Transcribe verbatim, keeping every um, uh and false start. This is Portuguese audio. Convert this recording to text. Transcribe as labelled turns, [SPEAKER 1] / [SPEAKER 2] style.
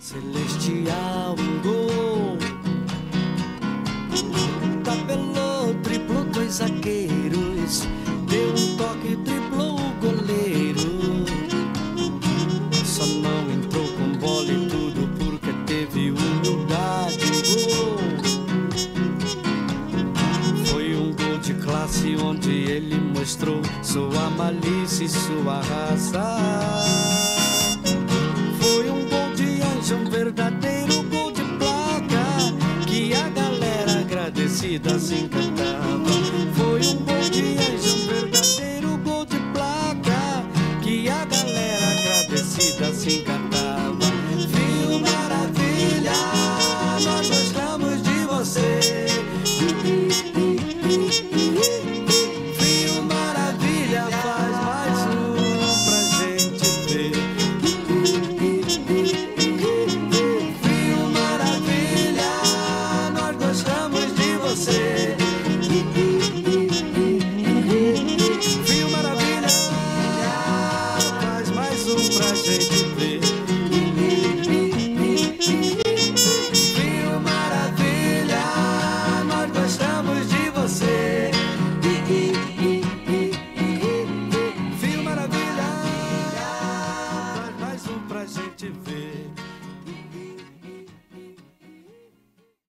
[SPEAKER 1] Celestial, um gol. Tabelou, driblou dois zagueiros. Deu um toque, driblou o goleiro. Só não entrou com bola e tudo porque teve humildade. Um gol. Foi um gol de classe onde ele mostrou sua malícia e sua raça. Foi um gol de anjo, um verdadeiro